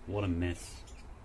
What a mess.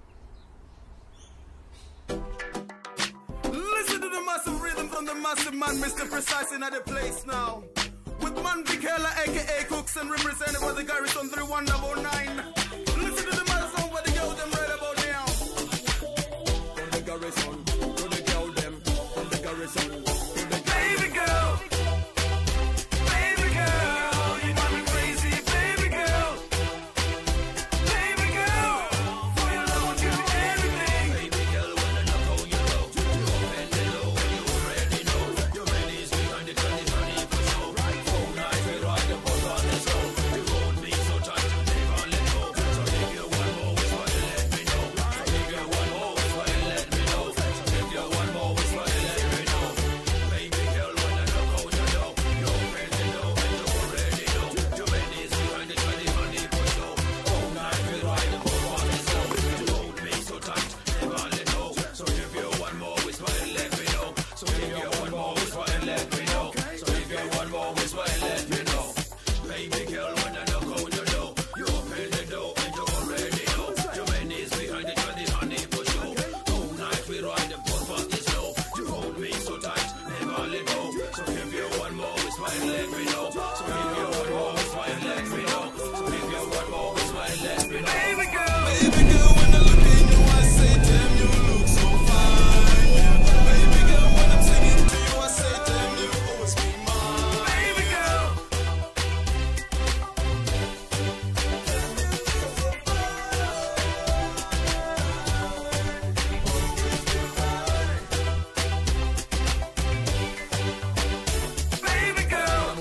Listen to the massive rhythm from the massive man, Mr. Precise in the place now. With man Big Hella, aka Cookson, represented by the Garrison 3109. Listen to the massive song where the girl them right about now. From the Garrison, to the girl them, from the Garrison, to the baby girl. Baby girl, you drive me crazy, baby girl. Baby girl, for your love I'll do anything. Baby girl, when I knock on your door, you open the door and you already know. Your man is behind the 20 for sure. All night we ride the boat on the slow. You hold me so tight, you never let go. So if you want more, it's what you let me know. So if you want more, it's what you let me know. So if you want more, it's what you let me know. Baby girl, when I knock on your door, you open the door and you already know. Your man is behind the 20 for sure. All night we ride the boat on the slow. You hold me so tight, never let go. So if you want more, it's what you let me know. So if you want more, it's what you let me know. So if you want more, it's what you let me know. Baby girl, when I knock on your door, you open the door and you already know. Your man is behind the 20 for sure. All night we ride the boat fast and slow. You hold me so tight, never let go. So if you want more, it's what you let me know. So if you want more, it's what you let me know. So if you want more, it's what you let me know. Baby girl, when I look in you, I say, damn, you look so fine. Yeah. Baby girl, when I'm singing to you, I say, damn, you always be mine. Baby girl. Baby girl.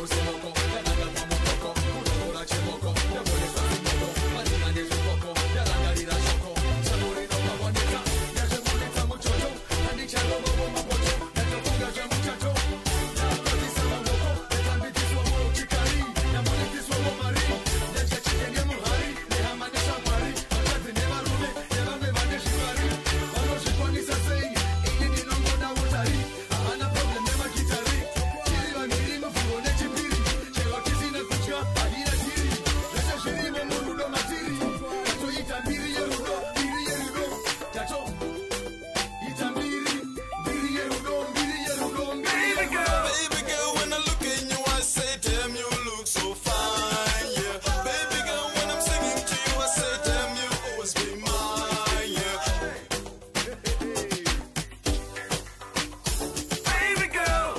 Baby girl, when I look in you, I say, damn, you look so fine. Yeah. Baby girl, when I'm singing to you, I say, damn, you always be mine. Yeah. Baby girl,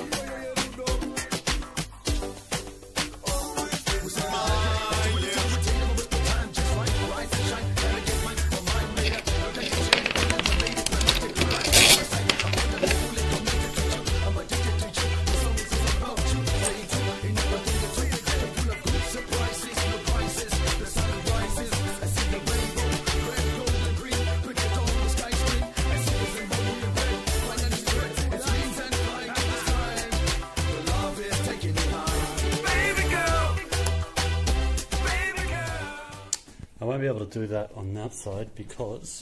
always be mine. Yeah. Baby girl, baby girl. I won't be able to do that on that side because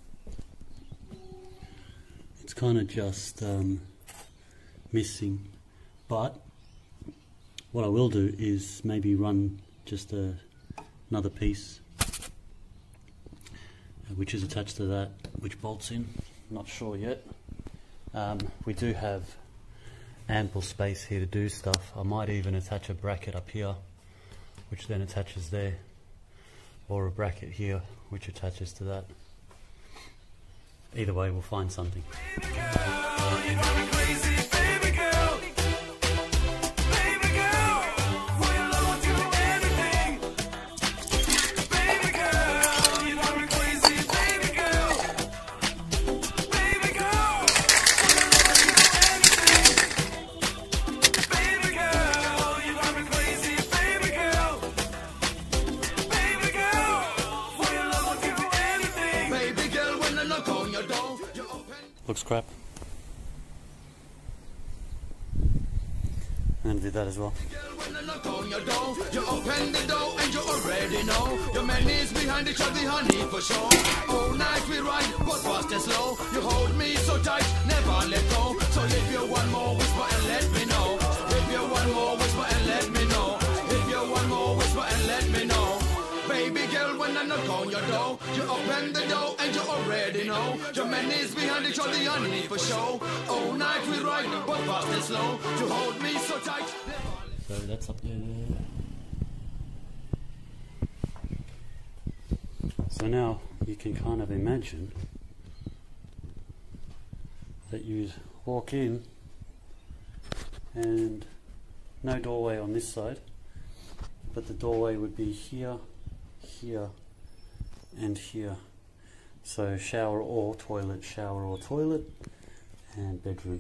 it's kind of just missing. But what I will do is maybe run just another piece which is attached to that, which bolts in. Not sure yet. We do have ample space here to do stuff. I might even attach a bracket up here which then attaches there, or a bracket here which attaches to that. Either way, we'll find something. Baby girl, you drive me crazy, baby girl. Baby girl, for your love I'll do anything. Baby girl, you drive me crazy, baby girl. Baby girl, for your love I'll do anything. Baby girl, you drive me crazy, baby girl. Baby girl, for your love I'll do anything. Baby girl, when I knock on your door, you open. Looks crap. I'm going to do that as well. When I knock on your door, you open the door and you already know your man is behind each other, honey, for sure. All night we ride, but fast and slow. You hold me so tight, never let go. So if you want more, whisper and let me know. If you want more, whisper and let me know. If you want more, whisper and let me know. Baby girl, when I knock on your door. You open the door and you already know your man is behind it, you're the enemy for show. All night we ride, but fast and slow. To hold me so tight. So that's up there. So now you can kind of imagine that you walk in and no doorway on this side, but the doorway would be here, here and here. So shower or toilet, and bedroom.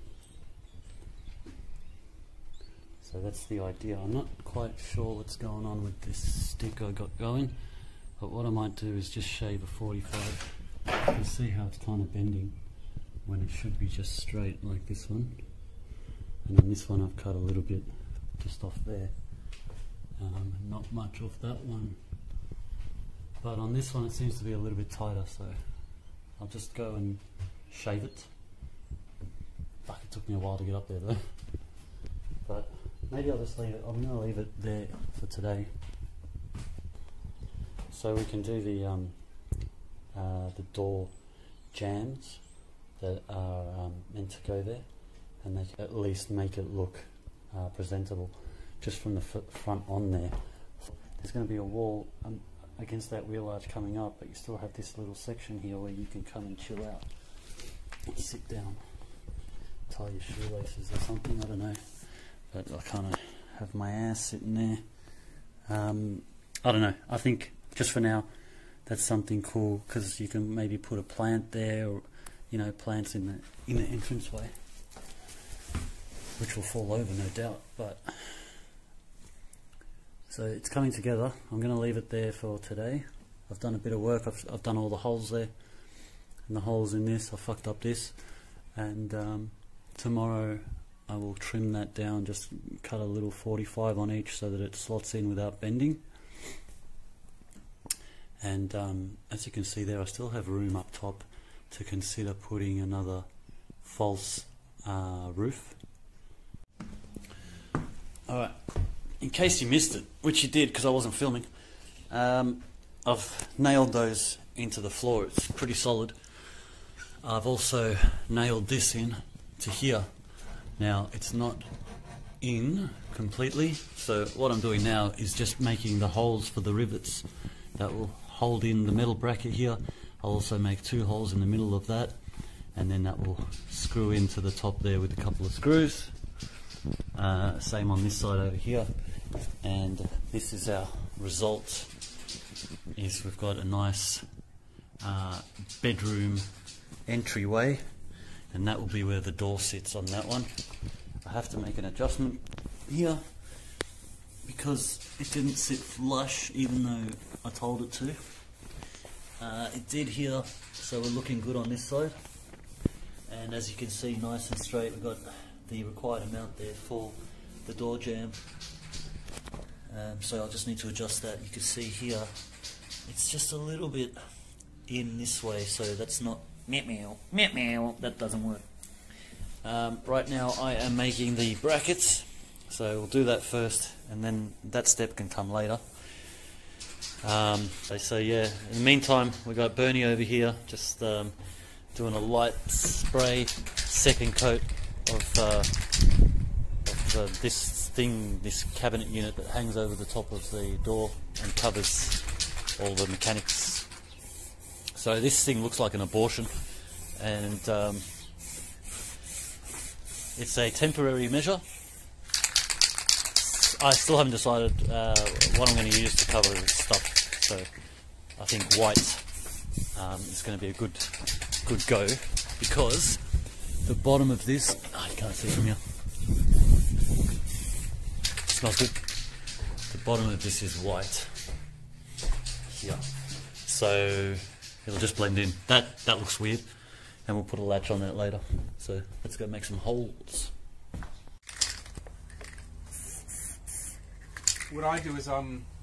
So that's the idea. I'm not quite sure what's going on with this stick I got going, but what I might do is just shave a 45. You can see how it's kind of bending when it should be just straight like this one. And then this one I've cut a little bit just off there. Not much off that one. But on this one it seems to be a little bit tighter, so I'll just go and shave it. Fuck, it took me a while to get up there though. But maybe I'll just leave it. I'm going to leave it there for today. So we can do the door jambs that are meant to go there, and they can at least make it look presentable just from the front on there. There's going to be a wall against that wheel arch coming up, but you still have this little section here where you can come and chill out and sit down, tie your shoelaces or something, I don't know, but I kind of have my ass sitting there. I don't know, I think just for now that's something cool, because you can maybe put a plant there, or you know, plants in the entranceway, which will fall over no doubt. But so it's coming together. I'm going to leave it there for today. I've done a bit of work. I've done all the holes there and the holes in this. I fucked up this, and tomorrow I will trim that down, just cut a little 45 on each so that it slots in without bending. And as you can see there, I still have room up top to consider putting another false roof. Alright, in case you missed it, which you did because I wasn't filming, I've nailed those into the floor. It's pretty solid. I've also nailed this in to here. Now it's not in completely, so what I'm doing now is just making the holes for the rivets that will hold in the metal bracket here. I'll also make 2 holes in the middle of that, and then that will screw into the top there with a couple of screws. Same on this side over here, and this is our result. Is we've got a nice bedroom entryway, and that will be where the door sits on that one. I have to make an adjustment here because it didn't sit flush even though I told it to. It did here, so we're looking good on this side, and as you can see, nice and straight. We've got the required amount there for the door jamb, so I'll just need to adjust that. You can see here it's just a little bit in this way, so that's not meow, that doesn't work. Right now I am making the brackets, so we'll do that first and then that step can come later. So yeah, in the meantime we've got Bernie over here just doing a light spray second coat of this cabinet unit that hangs over the top of the door and covers all the mechanics. So this thing looks like an abortion, and it's a temporary measure. I still haven't decided what I'm going to use to cover this stuff, so I think white is going to be a good go, because the bottom of this, oh, you can't see from here, it smells good. The bottom of this is white here, so it'll just blend in. That looks weird, and we'll put a latch on that later. So let's go make some holes. What I do is I'll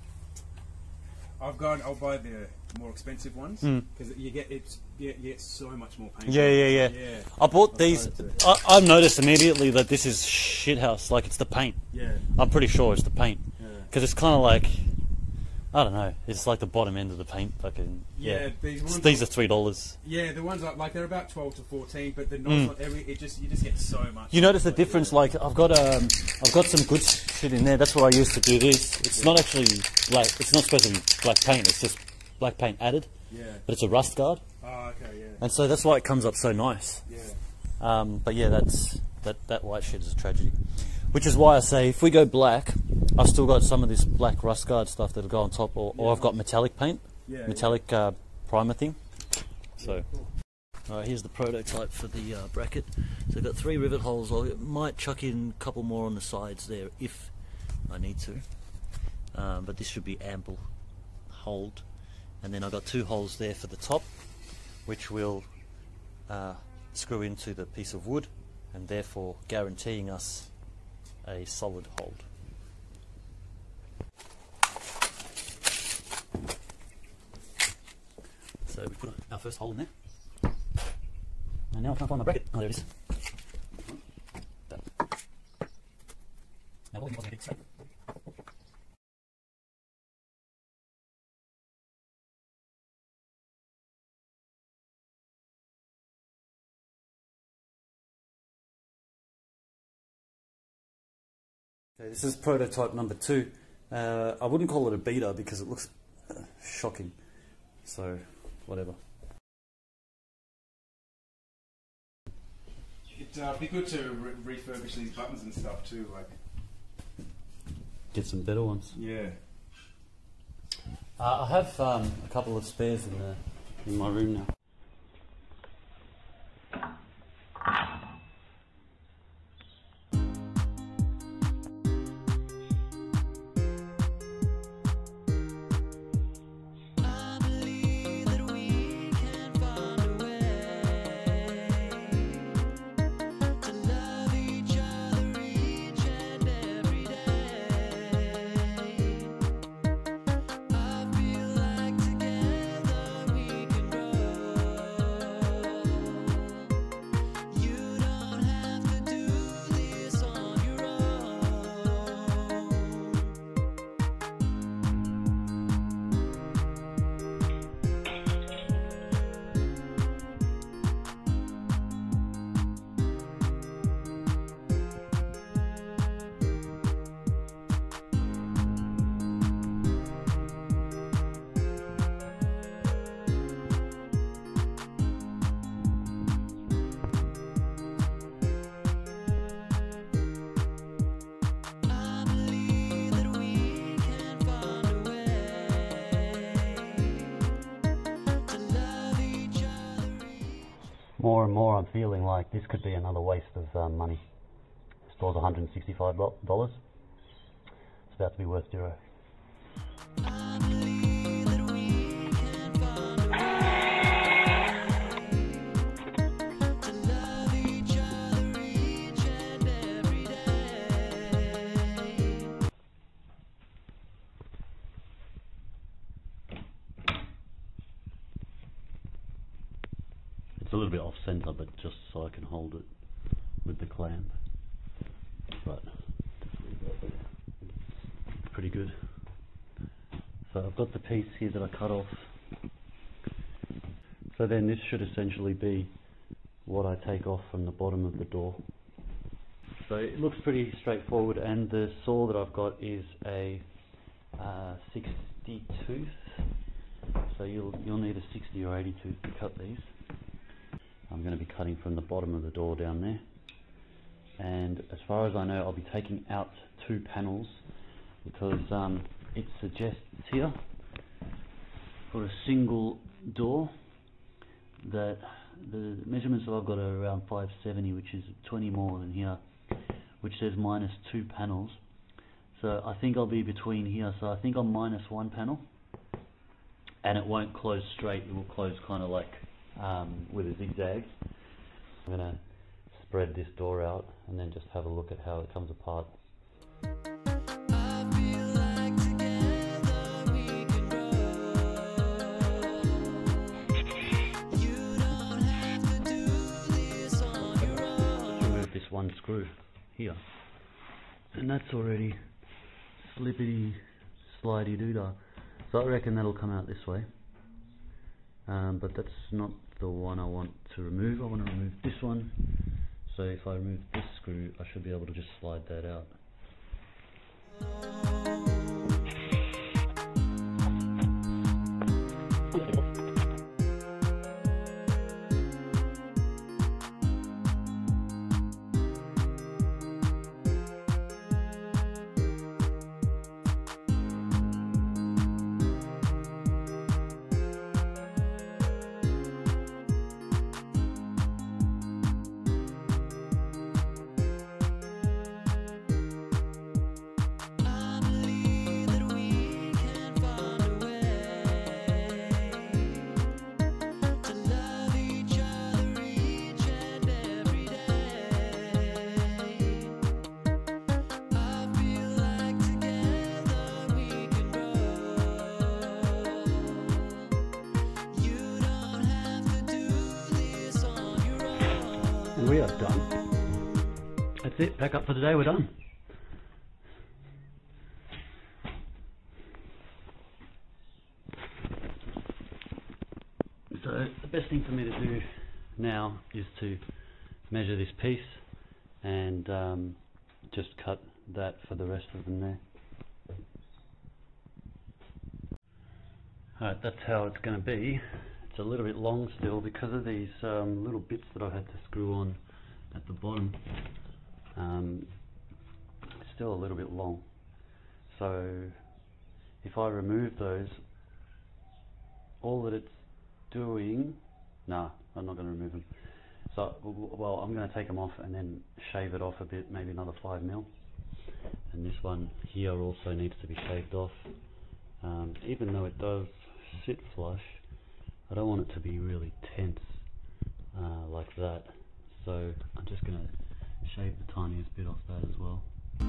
buy the more expensive ones, because you get so much more paint. Yeah. I bought these. I've noticed immediately that this is shithouse. Like, it's the paint. Yeah. I'm pretty sure it's the paint, because it's kind of like, I don't know. It's like the bottom end of the paint. Fucking Yeah, these are $3. Yeah, the ones like they're about 12 to 14, but the knobs not every. You just get so much. You notice the difference? Like I've got some good shit in there. That's what I used to do this. It's not actually black. It's not supposed to be black paint. It's just black paint added. Yeah. But it's a rust guard. Oh, okay, yeah. And so that's why it comes up so nice. Yeah. But yeah, that white shit is a tragedy. Which is why I say if we go black, I've still got some of this black rust guard stuff that'll go on top, or I've got metallic paint, metallic primer thing. So, alright, here's the prototype for the bracket. So I've got 3 rivet holes. I might chuck in a couple more on the sides there if I need to, but this should be ample hold. And then I've got 2 holes there for the top, which will screw into the piece of wood, and therefore guaranteeing us a solid hold. So we put our first hole in there, and now I can't find my bracket. Oh, there it is. Now what wasn't a big straight. Okay, this is prototype number 2. I wouldn't call it a beta because it looks shocking. So, whatever. It'd be good to refurbish these buttons and stuff too, like. Get some better ones. Yeah. I have a couple of spares in my room now. More and more I'm feeling like this could be another waste of money. The store's $165. It's about to be worth $0. It's a little bit off center, but just so I can hold it with the clamp. But it's pretty good. So I've got the piece here that I cut off. So then this should essentially be what I take off from the bottom of the door. So it looks pretty straightforward, and the saw that I've got is a 60 tooth. So you'll need a 60 or 80 tooth to cut these. I'm going to be cutting from the bottom of the door down there, and as far as I know I'll be taking out 2 panels because it suggests here for a single door that the measurements that I've got are around 570, which is 20 more than here, which says -2 panels. So I think I'll be between here, so I think I'm -1 panel, and it won't close straight, it will close kind of like with a zigzag. I'm going to spread this door out and then just have a look at how it comes apart. Remove this one screw here, and that's already slippity slidey doodah. So I reckon that'll come out this way, but that's not the one I want to remove. I want to remove this one. So if I remove this screw, I should be able to just slide that out. We are done. That's it, pack up for today, we're done. So the best thing for me to do now is to measure this piece and just cut that for the rest of them there. Alright, that's how it's going to be. It's a little bit long still because of these little bits that I've had to screw on at the bottom. It's still a little bit long. So if I remove those, all that it's doing... Nah, I'm not going to remove them. So, well, I'm going to take them off and then shave it off a bit, maybe another 5mm. And this one here also needs to be shaved off. Even though it does sit flush, I don't want it to be really tense like that, so I'm just going to shave the tiniest bit off that as well.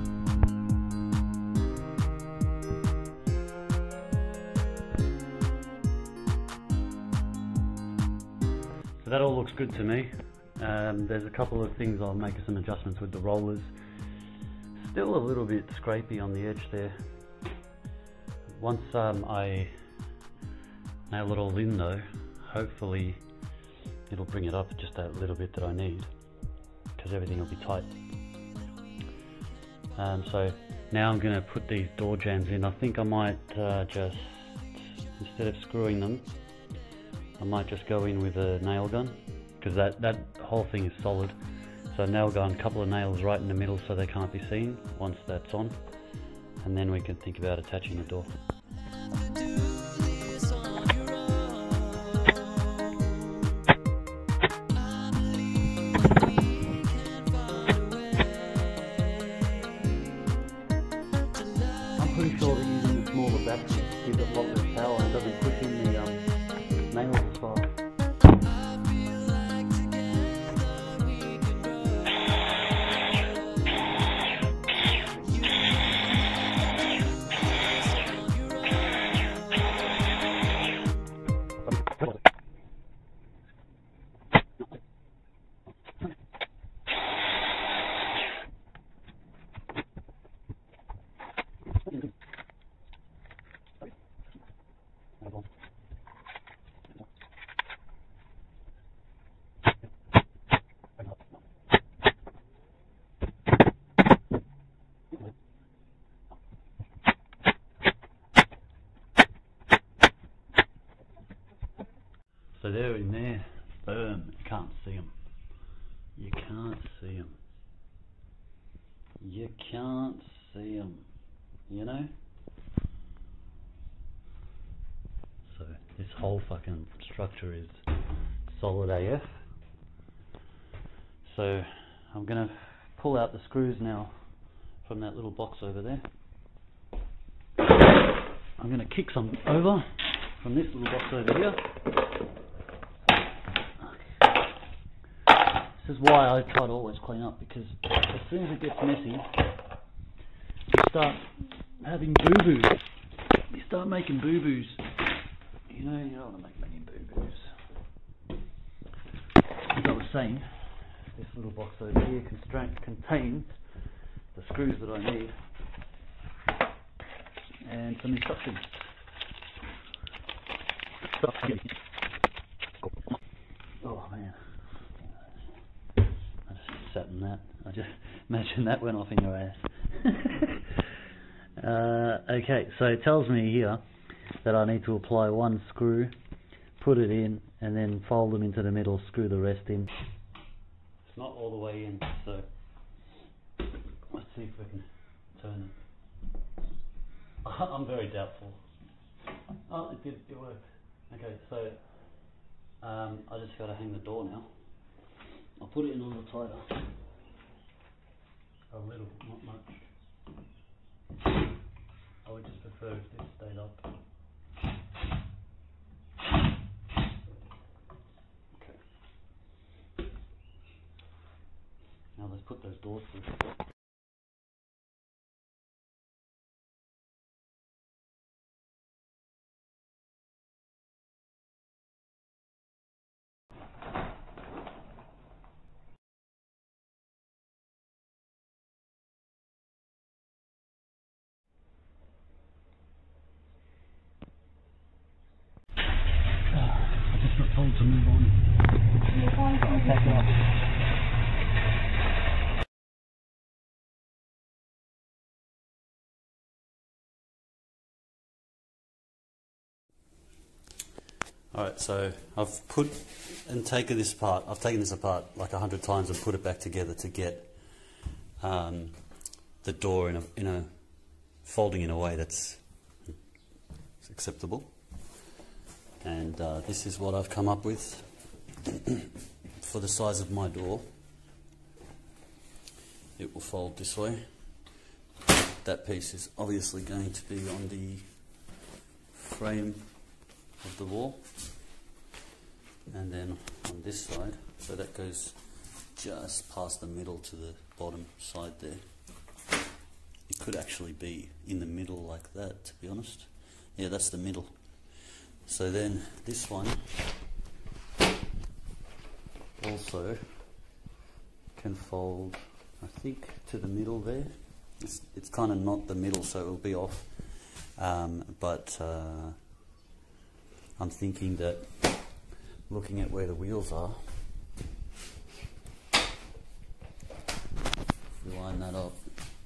So that all looks good to me. There's a couple of things I'll make some adjustments with the rollers. Still a little bit scrapey on the edge there. Once I nail it all in though, hopefully it'll bring it up just that little bit that I need, because everything will be tight. So now I'm going to put these door jambs in. I think I might just, instead of screwing them, I might just go in with a nail gun, because that whole thing is solid. So nail gun, a couple of nails right in the middle so they can't be seen once that's on, and then we can think about attaching the door. Pretty sure that using the smaller battery gives it a lot less power and doesn't push in the nails as far. So they're in there, boom, you can't see them. You can't see them. You can't see them, you know? So this whole fucking structure is solid AF. So I'm going to pull out the screws now from that little box over there. I'm going to kick some over from this little box over here. This is why I try to always clean up, because as soon as it gets messy, you start having boo-boos. You start making boo-boos. You know, you don't want to make many boo-boos. As I was saying, this little box over here contains the screws that I need and some instructions. Oh man, I just sat in that. I just imagine that went off in your ass. Okay, so it tells me here that I need to apply one screw, put it in, and then fold them into the middle, screw the rest in. It's not all the way in, so let's see if we can turn it. I'm very doubtful. Oh, it worked. Okay, so I just got to hang the door now. I'll put it in a little tighter. A little, not much. I would just prefer if this stayed up. Okay. Now let's put those doors through. Told to move on. Take it off. Alright, so I've put and taken this apart. I've taken this apart like 100 times and put it back together to get the door in a folding in a way that's acceptable. And this is what I've come up with for the size of my door. It will fold this way. That piece is obviously going to be on the frame of the wall, and then on this side, so that goes just past the middle to the bottom side there. It could actually be in the middle like that, to be honest. Yeah, that's the middle. So then this one also can fold, I think, to the middle there. It's kind of not the middle, so it will be off. But I'm thinking that looking at where the wheels are, if we line that up,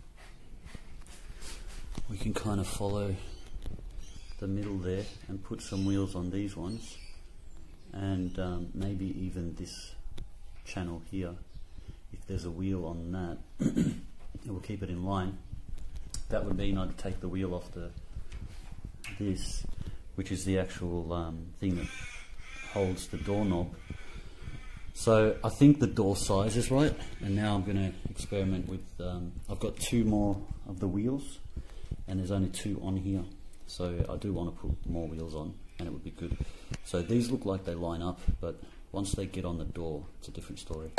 we can kind of follow the middle there and put some wheels on these ones, and maybe even this channel here, if there's a wheel on that, it will keep it in line. That would mean I'd take the wheel off this, which is the actual thing that holds the doorknob. So I think the door size is right, and now I'm going to experiment with, I've got 2 more of the wheels, and there's only 2 on here. So I do want to put more wheels on, and it would be good. So these look like they line up, but once they get on the door, it's a different story.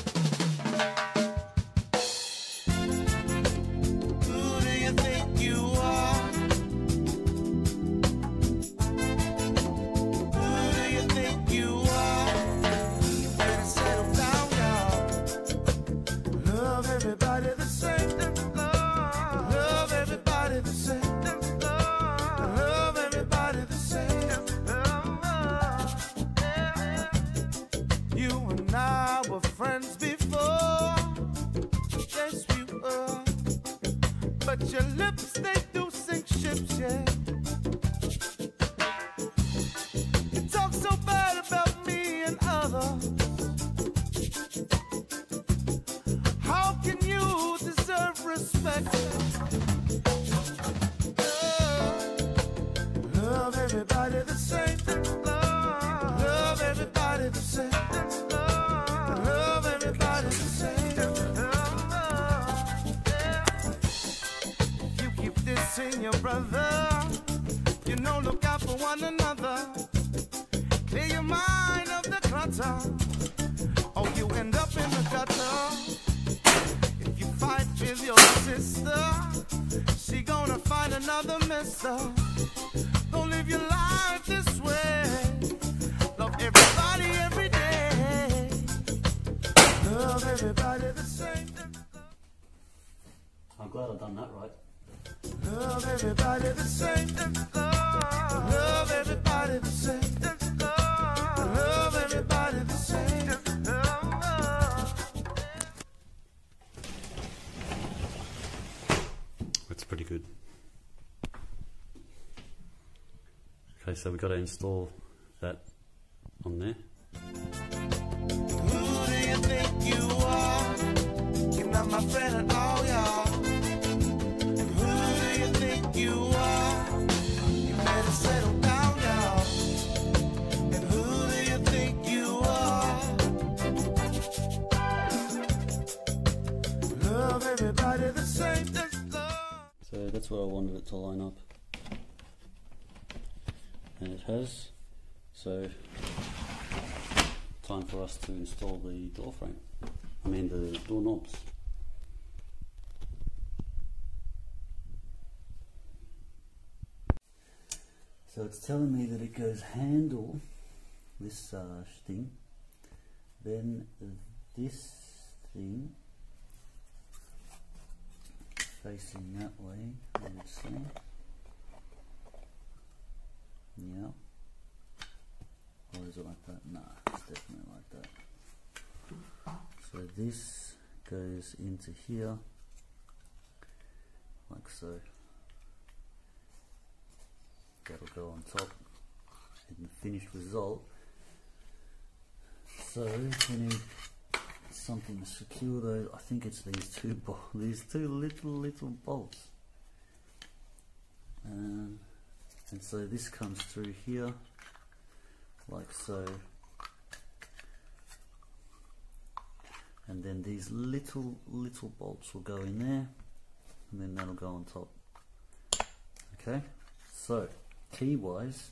But your lips, they do sink ships, yeah. You talk so bad about me and others. How can you deserve respect? Love everybody the same. Love everybody the same. Love everybody the same. Sing your brother, you know, look out for one another. Clear your mind of the clutter, or you end up in the gutter. If you fight with your sister, she gonna find another mister. Don't live your life this way. Love everybody every day. Love everybody the same. I'm glad I've done that right. Love everybody the same. Love everybody the same. so we've got to install that on there. Who do you think you are? You're not my friend at all, y'all. Who do you think you are? You better settle down, y'all. And who do you think you are? Love everybody the same, just love. So that's what I wanted it to line up. And it has. So time for us to install the door frame. I mean the door knobs. So it's telling me that it goes handle, this thing, then this thing facing that way, I would say. Yeah. Or is it like that? Nah, it's definitely like that. So this goes into here, like so. That'll go on top in the finished result. So we need something to secure those. I think it's these two little bolts. And so this comes through here, like so. And then these little bolts will go in there, and then that'll go on top. Okay, so key wise,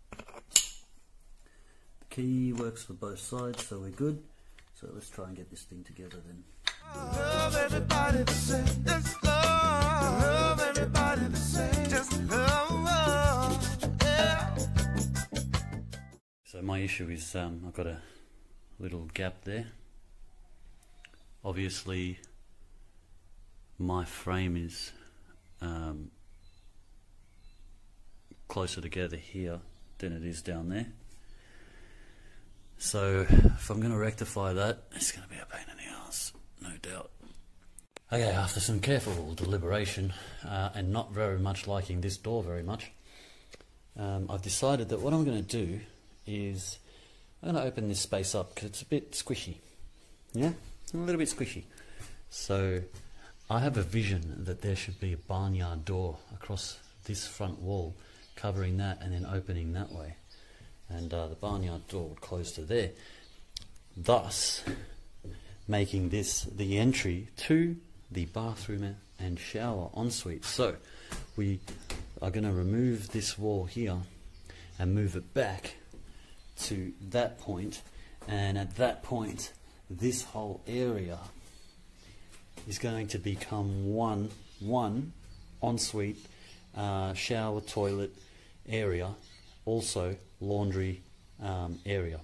the key works for both sides, so we're good. So let's try and get this thing together then. Love everybody the same, just love. Love everybody the same, just love. Yeah. So my issue is I've got a little gap there. Obviously my frame is closer together here than it is down there. So if I'm going to rectify that, it's going to be a pain in the ass, no doubt. Okay, after some careful deliberation and not very much liking this door very much, I've decided that what I'm going to do is I'm going to open this space up because it's a bit squishy. Yeah, a little bit squishy. So I have a vision that there should be a barnyard door across this front wall, covering that and then opening that way, and the barnyard door would close to there, thus making this the entry to the bathroom and shower ensuite. So we are going to remove this wall here and move it back to that point, and at that point this whole area is going to become one ensuite shower, toilet area, also laundry area.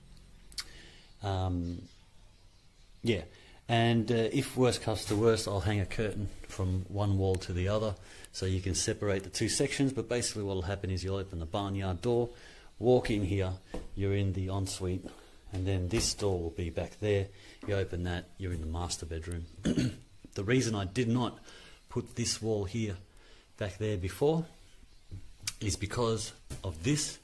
Yeah, and if worst comes to worst, I'll hang a curtain from one wall to the other so you can separate the two sections. But basically what will happen is you'll open the barnyard door, walk in here, you're in the ensuite, and then this door will be back there. You open that, you're in the master bedroom. The reason I did not put this wall here back there before is because of this,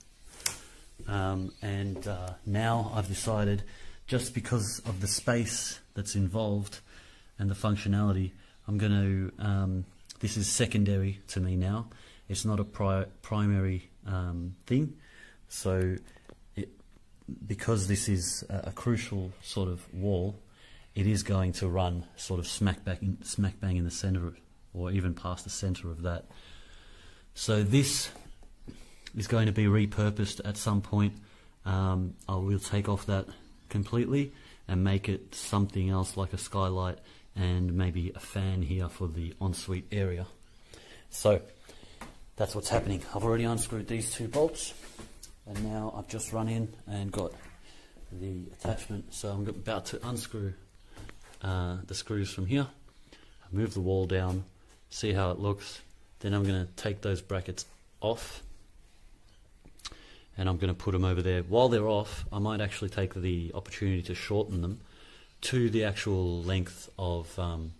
and now I've decided, just because of the space that's involved and the functionality, I'm going to, this is secondary to me now. It's not a primary thing. So because this is a crucial sort of wall, it is going to run sort of smack bang in the center, or even past the center of that. So this is going to be repurposed at some point. I will take off that completely and make it something else, like a skylight and maybe a fan here for the ensuite area. So that's what's happening. I've already unscrewed these two bolts, and now I've just run in and got the attachment. So I'm about to unscrew the screws from here, move the wall down, see how it looks. Then I'm going to take those brackets off, and I'm going to put them over there. While they're off, I might actually take the opportunity to shorten them to the actual length of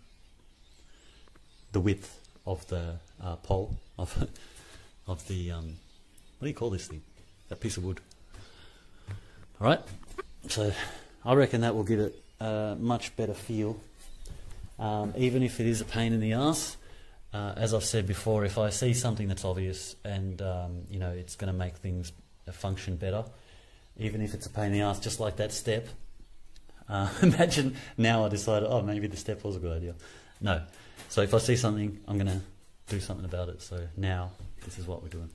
the width of the pole of the what do you call this thing? a piece of wood. Alright, so I reckon that will give it a much better feel, even if it is a pain in the ass. As I've said before, if I see something that's obvious and you know, it's going to make things function better, even if it's a pain in the ass, just like that step. Imagine now I decided, oh, maybe the step was a good idea. No. So if I see something, I'm going to do something about it. So now, this is what we're doing.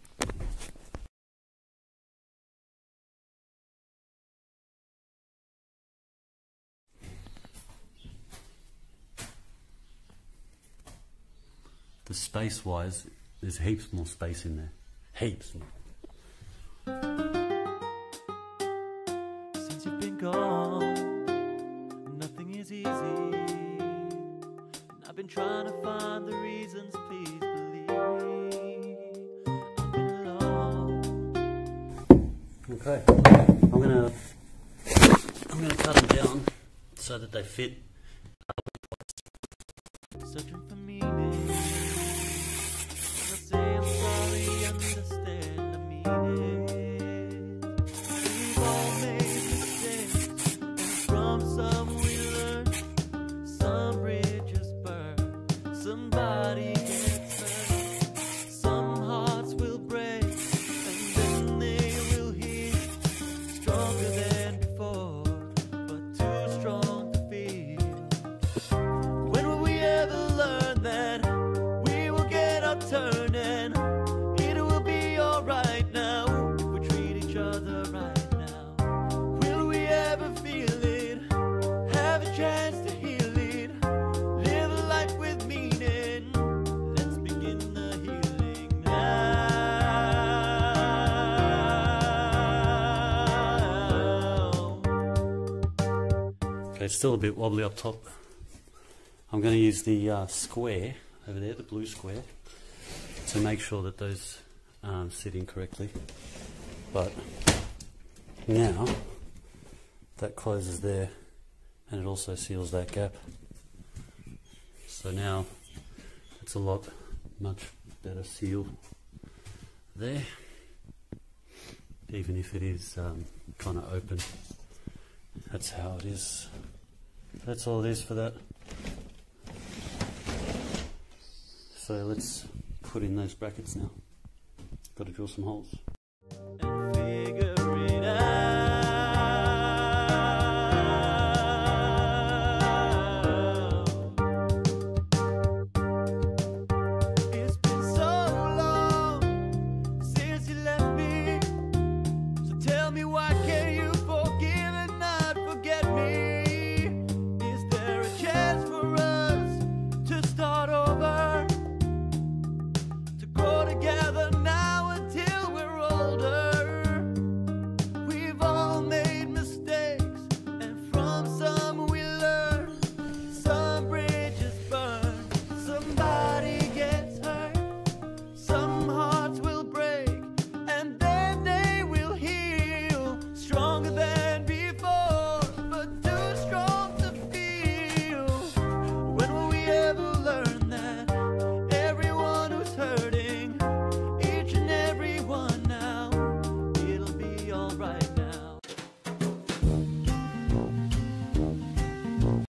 The space-wise, there's heaps more space in there. Heaps more. Since you've been gone, nothing is easy. And I've been trying to find the reasons, please believe me. I've been alone. Okay, I'm gonna cut them down so that they fit. Searching for meaning. When I say I'm sorry, understand I mean it. We've all made mistakes, and from some we learn. Some bridges burn, somebody gets hurt. Some hearts will break, and then they will heal. Stronger than before, but too strong to feel. When will we ever learn that we will get our turn, and it will be alright now if we treat each other right now? Will we ever feel it, have a chance to heal it, live a life with meaning? Let's begin the healing now. Okay, it's still a bit wobbly up top. I'm going to use the square over there, the blue square, to make sure that those sit in correctly. But now that closes there, and it also seals that gap. So now it's a much better seal there, even if it is kind of open. That's how it is. That's all it is for that. So let's put in those brackets now. Got to drill some holes.